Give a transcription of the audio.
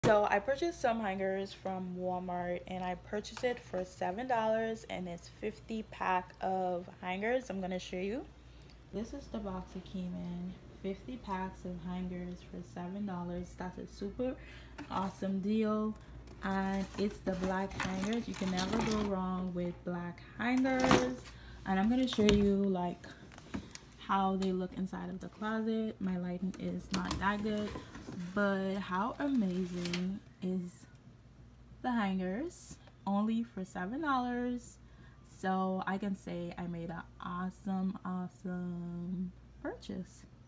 So I purchased some hangers from Walmart and I purchased it for $7 and it's 50 pack of hangers. I'm gonna show you. This is the box it came in. 50 packs of hangers for $7. That's a super awesome deal. And it's the black hangers. You can never go wrong with black hangers. And I'm gonna show you like how they look inside of the closet. My lighting is not that good, but how amazing is the hangers, only for $7. So I can say I made an awesome purchase.